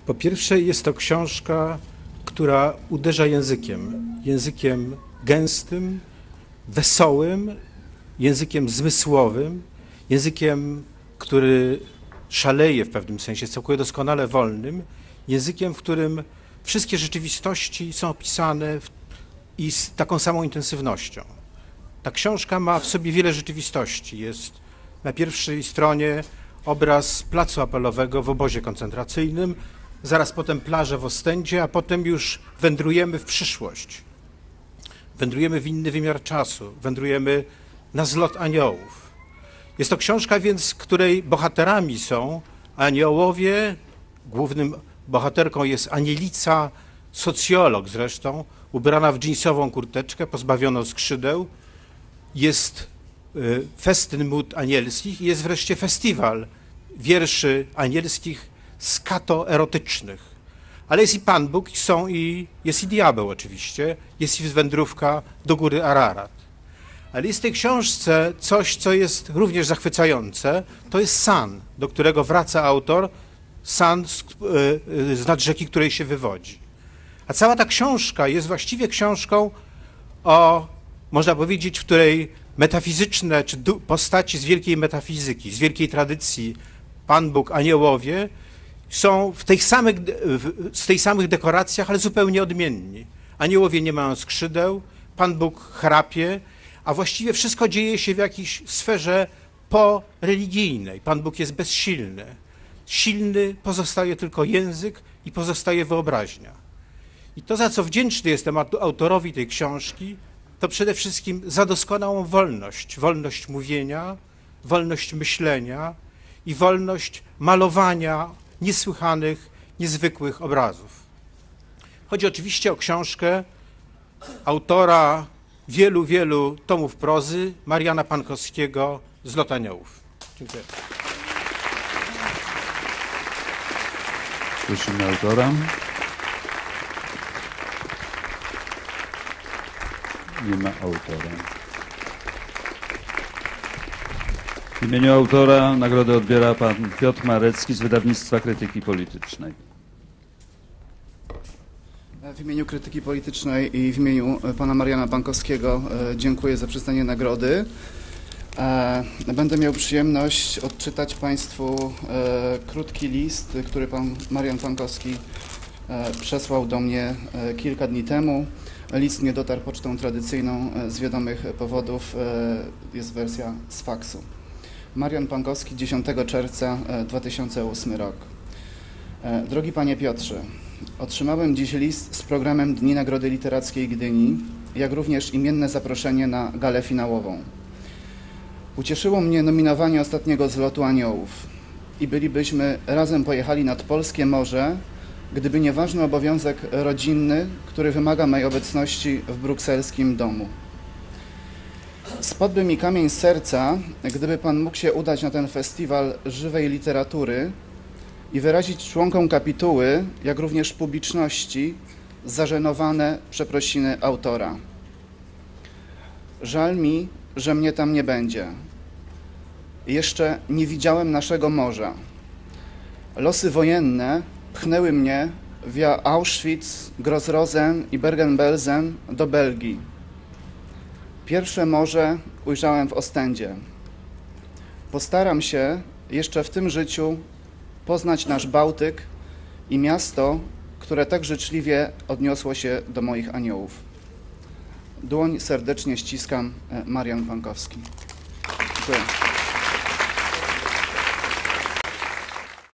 Po pierwsze, jest to książka, która uderza językiem gęstym, wesołym, językiem zmysłowym, językiem, który szaleje w pewnym sensie, całkowicie doskonale wolnym, językiem, w którym wszystkie rzeczywistości są opisane i z taką samą intensywnością. Ta książka ma w sobie wiele rzeczywistości. Jest na pierwszej stronie obraz placu apelowego w obozie koncentracyjnym, zaraz potem plaże w Ostendzie, a potem już wędrujemy w przyszłość. Wędrujemy w inny wymiar czasu, wędrujemy na zlot aniołów. Jest to książka więc, której bohaterami są aniołowie, głównym bohaterką jest Anielica, socjolog zresztą, ubrana w dżinsową kurteczkę, pozbawioną skrzydeł. Jest festyn mód anielskich i jest wreszcie festiwal wierszy anielskich skato-erotycznych. Ale jest i Pan Bóg, jest i diabeł oczywiście, jest i wędrówka do góry Ararat. Ale jest w tej książce coś, co jest również zachwycające, to jest san, do którego wraca autor, san z nad rzeki, której się wywodzi. A cała ta książka jest właściwie książką można powiedzieć, w której metafizyczne, czy postaci z wielkiej metafizyki, z wielkiej tradycji, Pan Bóg, aniołowie, są w tych samych dekoracjach, ale zupełnie odmienni. Aniołowie nie mają skrzydeł, Pan Bóg chrapie, a właściwie wszystko dzieje się w jakiejś sferze poreligijnej. Pan Bóg jest bezsilny. Silny pozostaje tylko język i pozostaje wyobraźnia. I to, za co wdzięczny jestem autorowi tej książki, to przede wszystkim za doskonałą wolność. Wolność mówienia, wolność myślenia i wolność malowania niesłychanych, niezwykłych obrazów. Chodzi oczywiście o książkę autora wielu, wielu tomów prozy, Mariana Pankowskiego, Zlot aniołów. Dziękuję. Prosimy autora. Nie ma autora. W imieniu autora nagrodę odbiera pan Piotr Marecki z wydawnictwa Krytyki Politycznej. W imieniu Krytyki Politycznej i w imieniu pana Mariana Pankowskiego dziękuję za przyznanie nagrody. Będę miał przyjemność odczytać państwu krótki list, który pan Marian Pankowski przesłał do mnie kilka dni temu. List nie dotarł pocztą tradycyjną z wiadomych powodów, jest wersja z faksu. Marian Pankowski, 10 czerwca 2008 rok. Drogi panie Piotrze, otrzymałem dziś list z programem Dni Nagrody Literackiej Gdyni, jak również imienne zaproszenie na galę finałową. Ucieszyło mnie nominowanie ostatniego Zlotu Aniołów i bylibyśmy razem pojechali nad polskie morze, gdyby nie ważny obowiązek rodzinny, który wymaga mej obecności w brukselskim domu. Spadłby mi kamień z serca, gdyby pan mógł się udać na ten festiwal żywej literatury i wyrazić członkom kapituły, jak również publiczności, zażenowane przeprosiny autora. Żal mi, że mnie tam nie będzie. Jeszcze nie widziałem naszego morza. Losy wojenne pchnęły mnie via Auschwitz, Grossrosen i Bergen-Belsen do Belgii. Pierwsze morze ujrzałem w Ostendzie. Postaram się jeszcze w tym życiu poznać nasz Bałtyk i miasto, które tak życzliwie odniosło się do moich aniołów. Dłoń serdecznie ściskam, Marian Pankowski. Dziękuję.